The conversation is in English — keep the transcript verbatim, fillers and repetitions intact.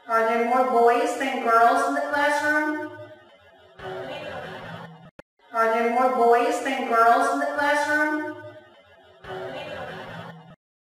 Are there more boys than girls in the classroom? Are there more boys than girls in the classroom?